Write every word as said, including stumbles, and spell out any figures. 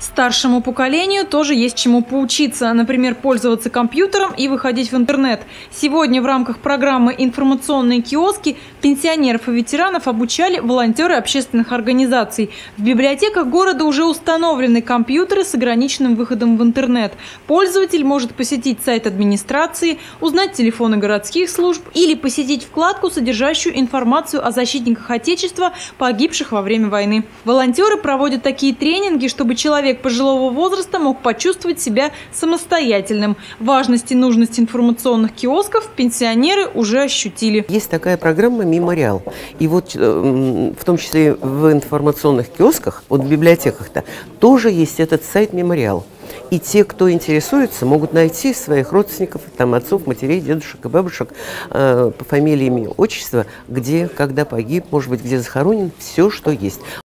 Старшему поколению тоже есть чему поучиться. Например, пользоваться компьютером и выходить в интернет. Сегодня в рамках программы «Информационные киоски» пенсионеров и ветеранов обучали волонтеры общественных организаций. В библиотеках города уже установлены компьютеры с ограниченным выходом в интернет. Пользователь может посетить сайт администрации, узнать телефоны городских служб или посетить вкладку, содержащую информацию о защитниках Отечества, погибших во время войны. Волонтеры проводят такие тренинги, чтобы человек Человек пожилого возраста мог почувствовать себя самостоятельным. Важность и нужность информационных киосков пенсионеры уже ощутили. Есть такая программа «Мемориал». И вот в том числе в информационных киосках, вот в библиотеках-то, тоже есть этот сайт «Мемориал». И те, кто интересуется, могут найти своих родственников, там, отцов, матерей, дедушек и бабушек э, по фамилии, имени, отчества, где, когда погиб, может быть, где захоронен, все, что есть.